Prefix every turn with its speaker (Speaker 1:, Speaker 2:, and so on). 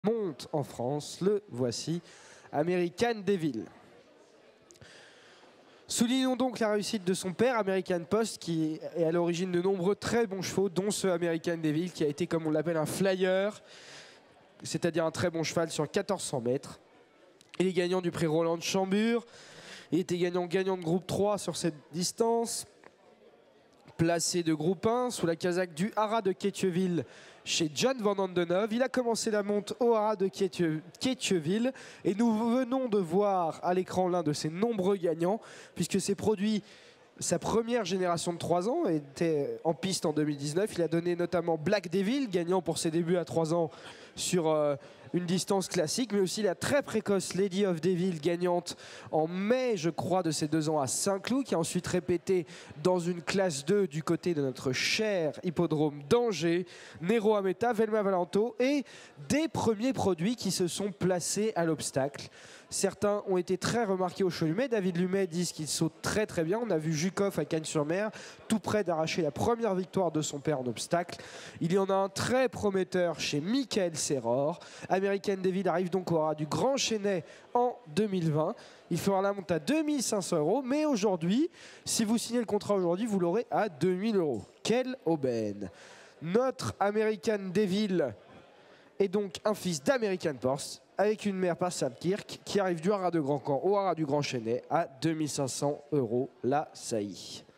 Speaker 1: monte en France. Le voici, American Devil. Soulignons donc la réussite de son père, American Post, qui est à l'origine de nombreux très bons chevaux, dont ce American Devil, qui a été, comme on l'appelle, un flyer, c'est-à-dire un très bon cheval sur 1400 mètres. Il est gagnant du prix Roland de Chambure. Il était gagnant de groupe 3 sur cette distance. Placé de groupe 1 sous la casaque du Haras de Quetieville chez John Van Andenove. Il a commencé la monte au Haras de Quetieville et nous venons de voir à l'écran l'un de ses nombreux gagnants puisque c'est produit sa première génération de 3 ans, était en piste en 2019. Il a donné notamment Black Devil, gagnant pour ses débuts à 3 ans sur une distance classique, mais aussi la très précoce Lady of Devil, gagnante en mai, je crois, de ses 2 ans à Saint-Cloud, qui a ensuite répété dans une classe 2 du côté de notre cher hippodrome d'Angers, Nero Ameta, Velma Valento et des premiers produits qui se sont placés à l'obstacle. Certains ont été très remarqués au Chelumet. David Lumet dit qu'il saute très très bien. On a vu Jukov à Cagnes-sur-Mer, tout près d'arracher la première victoire de son père en obstacle. Il y en a un très prometteur chez Michael Serror. American Devil arrive donc au Haras du Grand Chênay en 2020. Il fera la monte à 2500 €. Mais aujourd'hui, si vous signez le contrat aujourd'hui, vous l'aurez à 2000 €. Quelle aubaine! Notre American Devil est donc un fils d'American Post, avec une mère par Kirk qui arrive du Haras de Grand Camp au Haras du Grand Chênay à 2500 € la saillie.